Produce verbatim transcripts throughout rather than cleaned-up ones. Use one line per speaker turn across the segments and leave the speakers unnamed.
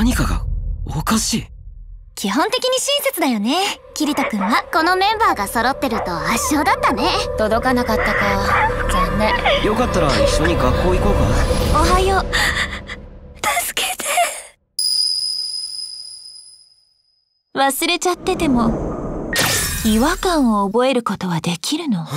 何かがおかしい。
基本的に親切だよね。キリト君はこのメンバーが揃ってると圧勝だったね。届かなかったか。残念。
よかったら一緒に学校行こうか。
おはよう。助けて。忘れちゃってても違和感を覚えることはできるの？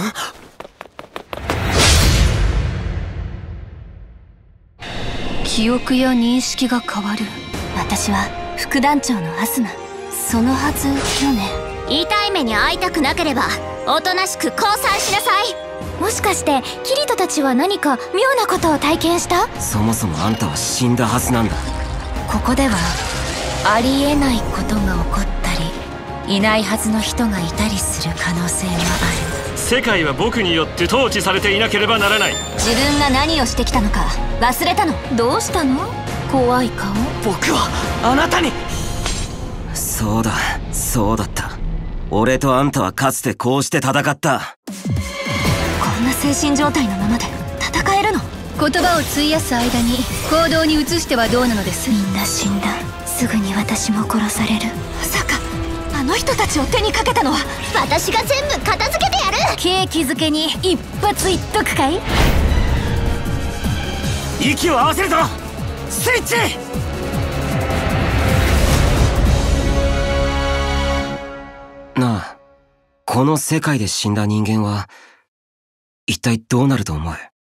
記憶や認識が変わる。私は副団長のアスナ。そのはずよね。痛い目に遭いたくなければおとなしく降参しなさい。もしかしてキリトたちは何か妙なことを体験した？
そもそもあんたは死んだはずなんだ。
ここではありえないことが起こったりいないはずの人がいたりする可能性がある。
世界は僕によって統治されていなければならない。
自分が何をしてきたのか忘れたの？どうしたの？怖い顔。
僕はあなたに。そうだ、そうだった。俺とあんたはかつてこうして戦った。
こんな精神状態のままで戦えるの？
言葉を費やす間に行動に移してはどうなのです？
みんな死んだ。すぐに私も殺される。まさかあの人たちを手にかけたのは私が全部片付けてやる。ケーキ漬けに一発いっとくかい？
息を合わせるぞスイッチ。なあ、この世界で死んだ人間は一体どうなると思う？